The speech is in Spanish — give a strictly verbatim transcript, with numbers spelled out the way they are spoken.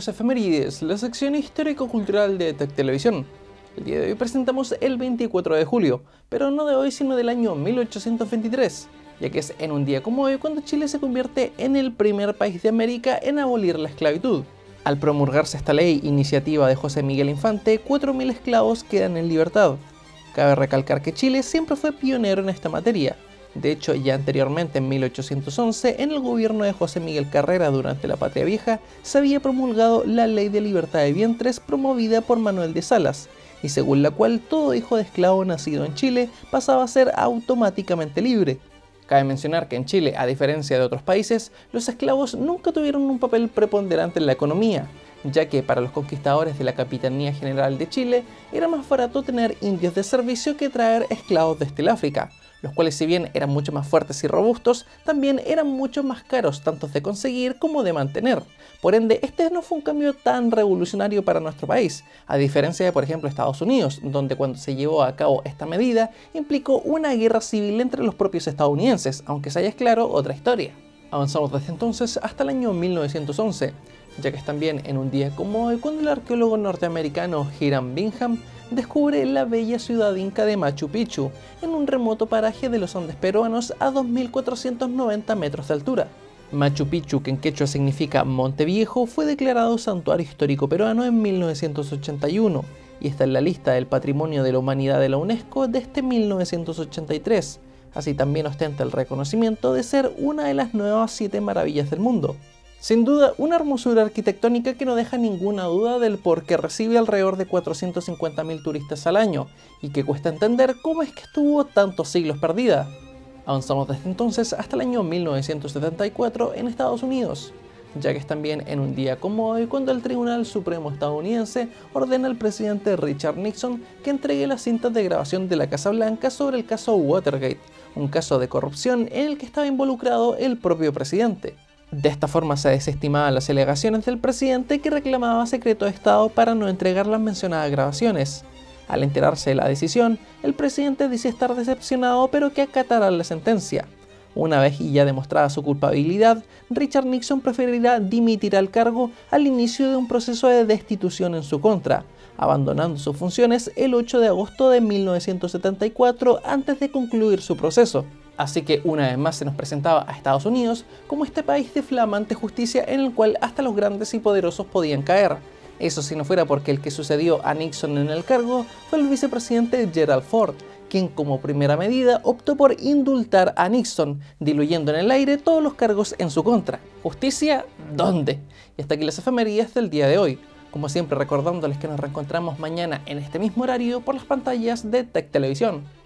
las efemérides, la sección histórico-cultural de Tech Televisión. El día de hoy presentamos el veinticuatro de julio, pero no de hoy sino del año mil ochocientos veintitrés, ya que es en un día como hoy cuando Chile se convierte en el primer país de América en abolir la esclavitud. Al promulgarse esta ley, iniciativa de José Miguel Infante, cuatro mil esclavos quedan en libertad. Cabe recalcar que Chile siempre fue pionero en esta materia. De hecho, ya anteriormente, en mil ochocientos once, en el gobierno de José Miguel Carrera durante la Patria Vieja, se había promulgado la Ley de Libertad de Vientres promovida por Manuel de Salas, y según la cual todo hijo de esclavo nacido en Chile pasaba a ser automáticamente libre. Cabe mencionar que en Chile, a diferencia de otros países, los esclavos nunca tuvieron un papel preponderante en la economía, ya que para los conquistadores de la Capitanía General de Chile era más barato tener indios de servicio que traer esclavos desde el África, los cuales, si bien eran mucho más fuertes y robustos, también eran mucho más caros tanto de conseguir como de mantener. Por ende, este no fue un cambio tan revolucionario para nuestro país, a diferencia de, por ejemplo, Estados Unidos, donde cuando se llevó a cabo esta medida implicó una guerra civil entre los propios estadounidenses, aunque esa ya es, claro, otra historia. Avanzamos desde entonces hasta el año mil novecientos once, ya que es también en un día como hoy cuando el arqueólogo norteamericano Hiram Bingham descubre la bella ciudad inca de Machu Picchu en un remoto paraje de los Andes peruanos a dos mil cuatrocientos noventa metros de altura. Machu Picchu, que en quechua significa Monte Viejo, fue declarado Santuario Histórico Peruano en mil novecientos ochenta y uno y está en la lista del Patrimonio de la Humanidad de la UNESCO desde mil novecientos ochenta y tres. Así también ostenta el reconocimiento de ser una de las nuevas siete maravillas del mundo. Sin duda, una hermosura arquitectónica que no deja ninguna duda del por qué recibe alrededor de cuatrocientos cincuenta mil turistas al año, y que cuesta entender cómo es que estuvo tantos siglos perdida. Avanzamos desde entonces hasta el año mil novecientos setenta y cuatro en Estados Unidos, ya que es también en un día como hoy cuando el Tribunal Supremo estadounidense ordena al presidente Richard Nixon que entregue las cintas de grabación de la Casa Blanca sobre el caso Watergate, un caso de corrupción en el que estaba involucrado el propio presidente. De esta forma se desestimaban las alegaciones del presidente que reclamaba secreto de Estado para no entregar las mencionadas grabaciones. Al enterarse de la decisión, el presidente dice estar decepcionado pero que acatará la sentencia. Una vez y ya demostrada su culpabilidad, Richard Nixon preferirá dimitir al cargo al inicio de un proceso de destitución en su contra, abandonando sus funciones el ocho de agosto de mil novecientos setenta y cuatro antes de concluir su proceso. Así que una vez más se nos presentaba a Estados Unidos como este país de flamante justicia en el cual hasta los grandes y poderosos podían caer. Eso si no fuera porque el que sucedió a Nixon en el cargo fue el vicepresidente Gerald Ford, quien como primera medida optó por indultar a Nixon, diluyendo en el aire todos los cargos en su contra. ¿Justicia? ¿Dónde? Y hasta aquí las efemérides del día de hoy. Como siempre, recordándoles que nos reencontramos mañana en este mismo horario por las pantallas de Tech Televisión.